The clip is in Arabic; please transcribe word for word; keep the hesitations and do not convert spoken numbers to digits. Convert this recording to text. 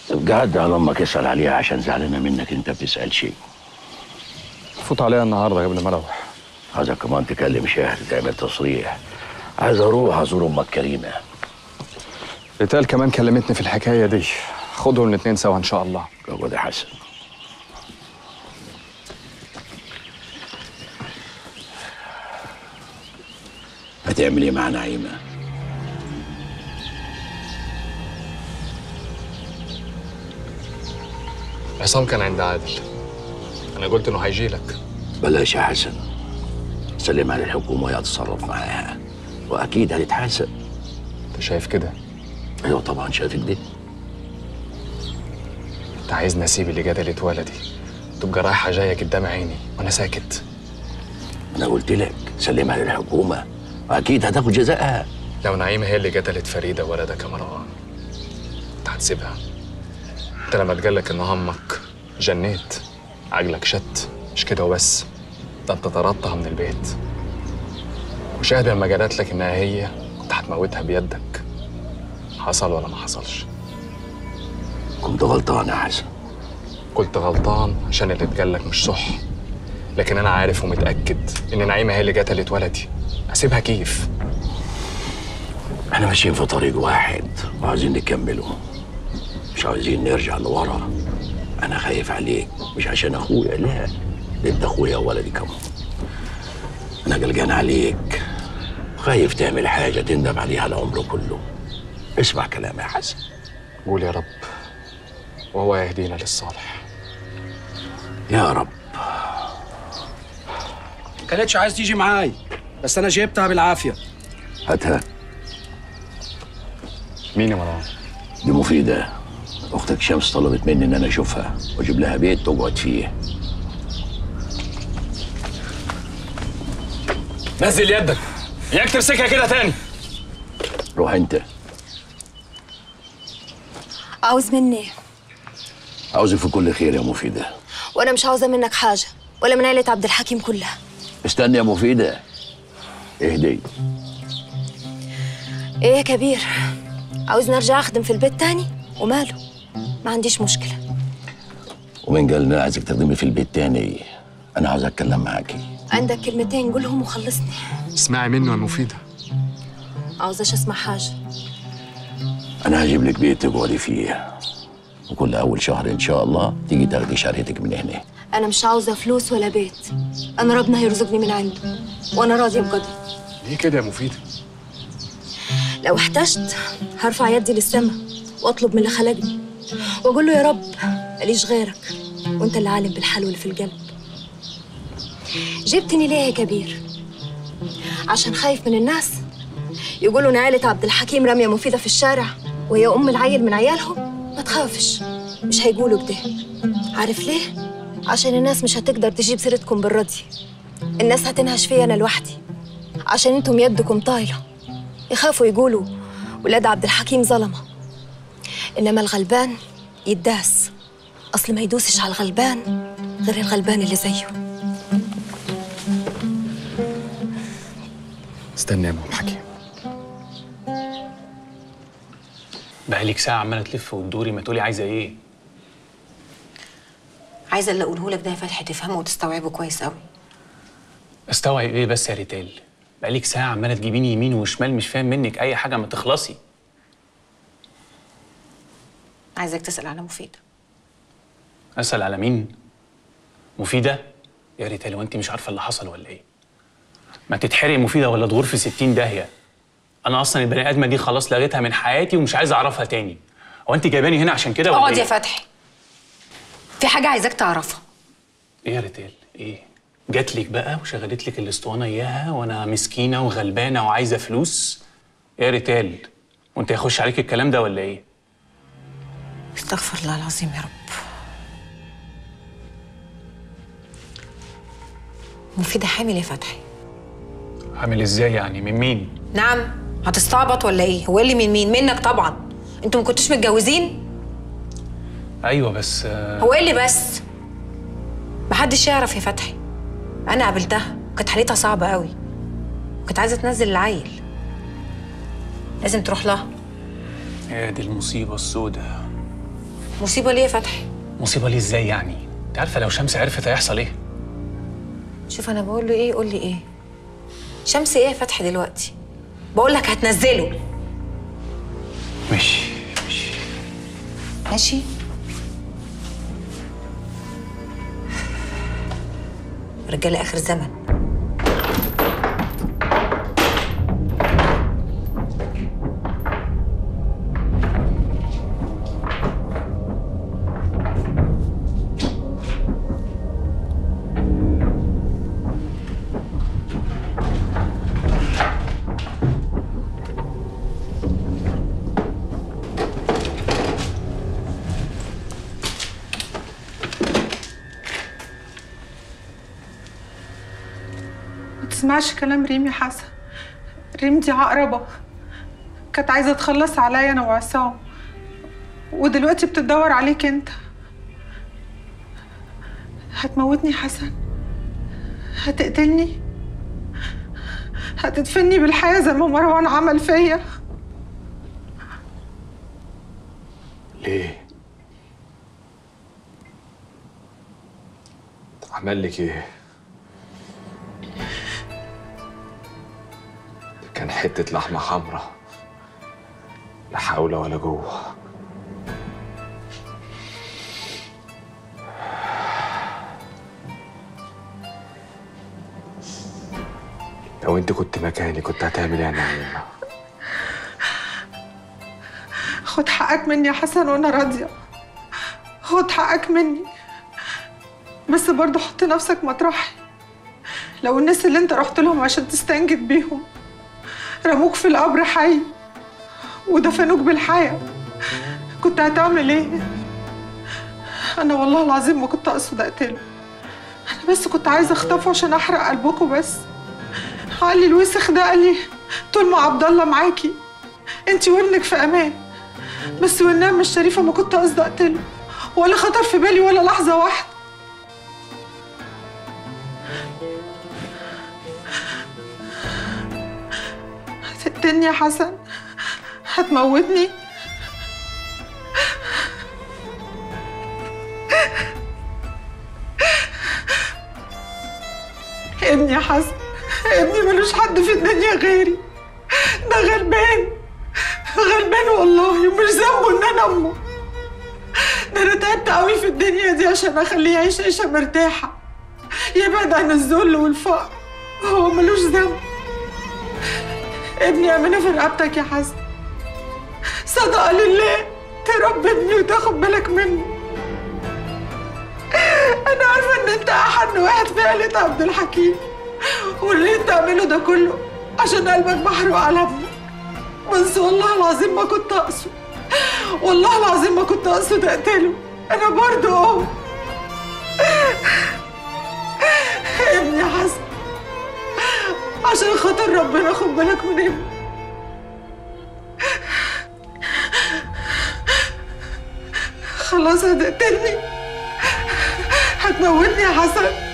ابقى عدى على امك اسال عليها عشان زعلانه منك انت بتسال شيء. فوت عليها النهارده قبل ما اروح. عايزك كمان تكلم شهر تعمل تصريح. عايز اروح ازور امك كريمه. ريتال كمان كلمتني في الحكايه دي. خدهم الاثنين سوا ان شاء الله. اقعد يا حسن. هتعمل ايه مع نعيمه؟ عصام كان عند عادل. انا قلت انه هيجي لك. بلاش يا حسن. سلمها للحكومه وهي هتتصرف معاها واكيد هتتحاسب. انت شايف كده؟ ايوه طبعا شايف كده. انت عايز نسيب اللي جدلت ولدي تبقى رايحه جايه قدام عيني وانا ساكت؟ انا قلت لك سلمها للحكومه واكيد هتاخد جزائها. لو نعيمه هي اللي قتلت فريده ولدك يا مروان انت هتسيبها؟ انت لما اتقالك ان امك جنيت عقلك شت. مش كده وبس، ده انت طردتها من البيت. وشاهد لما قالت لك انها هي كنت هتموتها بيدك. حصل ولا ما حصلش؟ كنت غلطان يا حسن. كنت غلطان عشان اللي اتقالك مش صح، لكن انا عارف ومتاكد ان نعيمه هي اللي قتلت ولدي. اسيبها كيف؟ احنا ماشيين في طريق واحد وعايزين نكمله، مش عايزين نرجع لورا. انا خايف عليك مش عشان اخويا، لا، انت اخويا وولدي كمان. انا قلقان عليك، خايف تعمل حاجه تندم عليها العمر كله. اسمع كلامي يا حسن. قول يا رب وهو يهدينا للصالح. يا رب. كانتش عايز تيجي معاي بس انا جبتها بالعافيه. هاتها. مين يا مروان؟ دي مفيده، اختك شمس طلبت مني ان انا اشوفها واجيب لها بيت تقعد فيه. نزل يدك، ياك تمسكها كده تاني. روح انت. عاوز مني؟ عاوزك في كل خير يا مفيده. وانا مش عاوزه منك حاجه ولا من عيله عبد الحكيم كلها. استني يا مفيده، اهدي. ايه يا كبير، عاوزني ارجع اخدم في البيت تاني؟ وماله، ما عنديش مشكله. ومين قال اني عايزك تخدمي في البيت تاني؟ انا عاوز اتكلم معاكي. عندك كلمتين قولهم وخلصني. اسمعي منه يا مفيده. عاوزاش اسمع حاجه. انا هجيب لك بيت تقعدي فيه، وكل اول شهر ان شاء الله تيجي تاخدي شهرتك من هنا. انا مش عاوزه فلوس ولا بيت، انا ربنا هيرزقني من عنده وانا راضيه بقدر. ليه كده يا مفيده؟ لو احتجت هرفع يدي للسما واطلب من اللي خلقني واقول له يا رب ماليش غيرك وانت اللي عالم بالحال واللي في القلب. جبتني ليه يا كبير؟ عشان خايف من الناس يقولوا ان عيله عبد الحكيم راميه مفيده في الشارع وهي ام العيل من عيالهم؟ ما تخافش، مش هيقولوا كده. عارف ليه؟ عشان الناس مش هتقدر تجيب سيرتكم بالرضي. الناس هتنهش فيا انا لوحدي عشان انتم يدكم طايله. يخافوا يقولوا ولاد عبد الحكيم ظلمه، انما الغلبان يداس. اصل ما يدوسش على الغلبان غير الغلبان اللي زيه. استنى يا ام حكيم. بقالك ساعة عمالة تلف وتدوري، ما تقولي عايزة ايه؟ عايزة اللي اقوله لك ده يا فتحي تفهمه وتستوعبه كويس قوي. استوعب ايه بس يا ريتال؟ بقالك ساعة عمالة تجيبيني يمين وشمال، مش فاهم منك أي حاجة، ما تخلصي. عايزك تسأل على مفيدة. أسأل على مين؟ مفيدة؟ يا ريتال وأنت مش عارفة اللي حصل ولا ايه؟ ما تتحرق مفيدة ولا تغور في ستين داهية. أنا أصلا البني آدمة دي خلاص لغيتها من حياتي ومش عايز أعرفها تاني. هو أنت جايباني هنا عشان كده ولا اقعد إيه؟ يا فتحي. في حاجة عايزاك تعرفها. إيه يا ريتال؟ إيه؟ جات لك بقى وشغلت لك الاسطوانة إياها وأنا مسكينة وغلبانة وعايزة فلوس؟ يا ريتال وأنت هيخش عليك الكلام ده ولا إيه؟ استغفر الله العظيم يا رب. مفيدة حامل يا فتحي. حامل إزاي يعني؟ من مين؟ نعم، هتستعبط ولا ايه؟ هو اللي من مين؟ منك طبعا. انتوا ما كنتوش متجوزين؟ ايوه بس هو ايه اللي بس؟ محدش يعرف يا فتحي. انا قابلتها وكانت حالتها صعبه قوي وكانت عايزه تنزل العيل. لازم تروح لها. يا دي المصيبه السوداء. مصيبه ليه يا فتحي؟ مصيبه ليه ازاي يعني؟ انت عارفه لو شمس عرفت هيحصل ايه؟ شوف انا بقول له ايه قول لي ايه. شمس ايه يا فتحي دلوقتي؟ بقول لك هتنزله. ماشي ماشي ماشي. رجاله اخر زمن. ما تسمعش كلام ريم يا حسن. ريم دي عقربة، كانت عايزة تخلص عليا أنا وعصام، ودلوقتي بتدور عليك أنت. هتموتني يا حسن، هتقتلني، هتدفني بالحياة زي ما مروان عمل فيا. ليه؟ عمل لك ايه؟ كان حتة لحمة حمرا، لا حول ولا قوة. لو انت كنت مكاني كنت هتعمل ايه يا نعيمة؟ خد حقك مني يا حسن وانا راضية، خد حقك مني، بس برضه حط نفسك مطرحي. لو الناس اللي انت رحت لهم عشان تستنجد بيهم رموك في القبر حي ودفنوك بالحياة، كنت هتعمل ايه؟ انا والله العظيم ما كنت اقصد اقتله، انا بس كنت عايزة اخطفه عشان احرق قلبكم. بس علي الوسخ ده قال لي طول ما عبد الله معاكي انتي وابنك في امان، بس والنعمة الشريفة ما كنت قصدي اقتله، ولا خطر في بالي ولا لحظة واحدة. هتقتلني يا حسن؟ هتموتني؟ ابني يا حسن، ابني ملوش حد في الدنيا غيري، ده غلبان غلبان والله، ومش ذنبه ان انا امه. ده انا تعبت قوي في الدنيا دي عشان اخليه يعيش عيشه مرتاحه، يبعد عن الذل والفقر، هو ملوش ذنب. ابني امانه في رقبتك يا حسن، صدقه لله تربي ابني وتاخد بالك منه. انا عارفه ان انت احن واحد في عيله عبد الحكيم، واللي انت عامله ده كله عشان قلبك محروق على ابنك، بس والله العظيم ما كنت اقصد، والله العظيم ما كنت اقصد اقتله، انا برضه ام. ابني يا حسن، عشان خاطر ربنا خد بالك من ابني. خلاص هتقتلني؟ هتموتني يا حسن؟